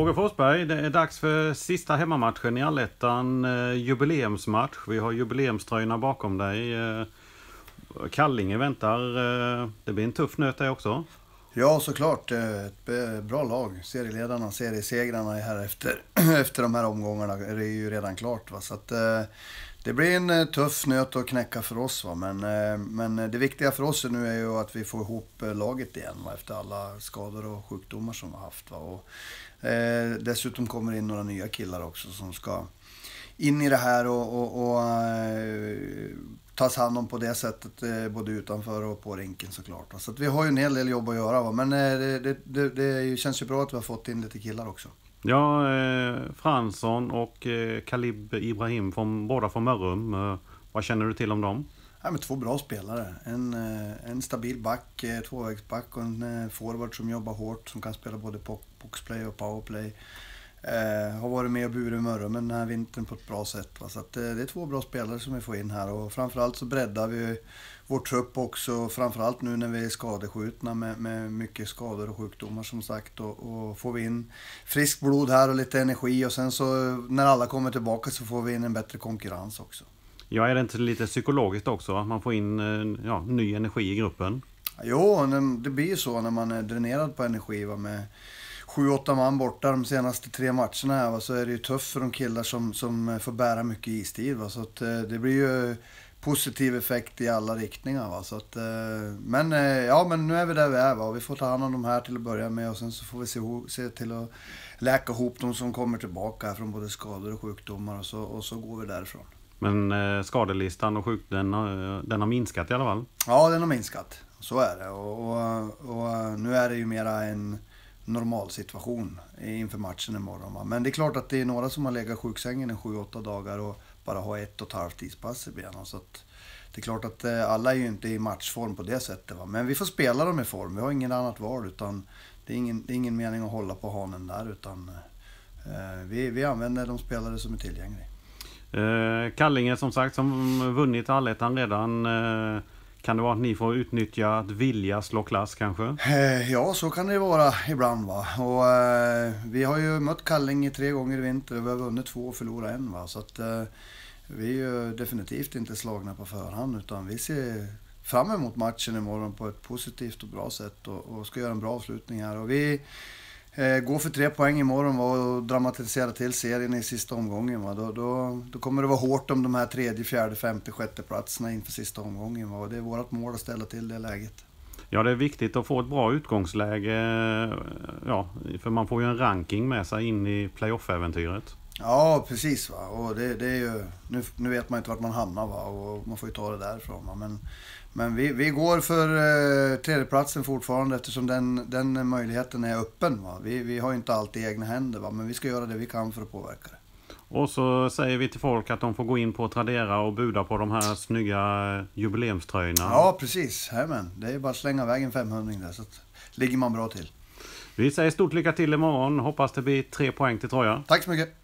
Roger Forsberg, det är dags för sista hemmamatchen i Allettan, jubileumsmatch. Vi har jubileumströjorna bakom dig. Kallinge väntar. Det blir en tuff nöt där också. Ja, såklart. Ett bra lag. Serieledarna, seriesegrarna är här efter de här omgångarna. Det är ju redan klart. Va? Så att, det blir en tuff nöt att knäcka för oss. Va? Men det viktiga för oss nu är ju att vi får ihop laget igen. Va? Efter alla skador och sjukdomar som vi har haft. Va? Och, dessutom kommer in några nya killar också som ska in i det här och tas hand om på det sättet både utanför och på rinken såklart. Så att vi har ju en hel del jobb att göra, va? Men det känns ju bra att vi har fått in lite killar också. Ja, Fransson och Kalib Ibrahim båda från Mörrum. Vad känner du till om dem? Ja, men 2 bra spelare. En stabil back, tvåvägsback och en forward som jobbar hårt, som kan spela både boxplay och powerplay. Har varit med och burit Mörrum den här vintern på ett bra sätt. Va? Så att, det är 2 bra spelare som vi får in här, och framförallt så breddar vi vår trupp också, framförallt nu när vi är skadeskjutna med mycket skador och sjukdomar som sagt, och får vi in frisk blod här och lite energi, och sen så när alla kommer tillbaka så får vi in en bättre konkurrens också. Ja, är det inte lite psykologiskt också att man får in ny energi i gruppen? Jo, det blir ju så när man är dränerad på energi, va, med 7-8 man borta de senaste 3 matcherna här, va, så är det ju tufft för de killar som får bära mycket istid. Va, så att, det blir ju positiv effekt i alla riktningar. Va, så att, men nu är vi där vi är, va, och vi får ta hand om de här till att börja med, och sen så får vi se till att läka ihop de som kommer tillbaka från både skador och sjukdomar, och så går vi därifrån. Men skadelistan och den har minskat i alla fall? Ja, den har minskat. Så är det. Och nu är det ju mera en normal situation inför matchen imorgon. Va? Men det är klart att det är några som har legat sjuksängen i 7-8 dagar och bara har 1,5 ispass i benen. Så att det är klart att alla är ju inte i matchform på det sättet. Va? Men vi får spela dem i form. Vi har ingen annat val, utan det är ingen mening att hålla på hanen där. Utan vi använder de spelare som är tillgängliga. Kallinge som sagt, som vunnit Allettan redan. Kan det vara att ni får utnyttja att vilja slå klass kanske? Ja, så kan det vara ibland, va. Och vi har ju mött Kallinge 3 gånger i vinter, och vi har vunnit 2 och förlorat 1, va. Så att vi är ju definitivt inte slagna på förhand, utan vi ser fram emot matchen imorgon på ett positivt och bra sätt, och ska göra en bra avslutning här. Och vi går för 3 poäng imorgon, va, och dramatisera till serien i sista omgången. Va. Då kommer det vara hårt om de här 3:e, 4:e, 5:e, 6:e platserna inför sista omgången. Va. Och det är vårt mål att ställa till det läget. Ja, det är viktigt att få ett bra utgångsläge. Ja, för man får ju en ranking med sig in i playoff-äventyret. Ja, precis. Va. Och det är ju, nu vet man inte vart man hamnar, va, och man får ju ta det därifrån. Va. Men vi går för 3:e platsen fortfarande, eftersom den möjligheten är öppen. Va? Vi har ju inte alltid egna händer, va? Men vi ska göra det vi kan för att påverka det. Och så säger vi till folk att de får gå in på Tradera och buda på de här snygga jubileumströjorna. Ja, precis. Amen. Det är bara att slänga vägen 500 där, så att ligger man bra till. Vi säger stort lycka till imorgon. Hoppas det blir 3 poäng till tröja. Tack så mycket.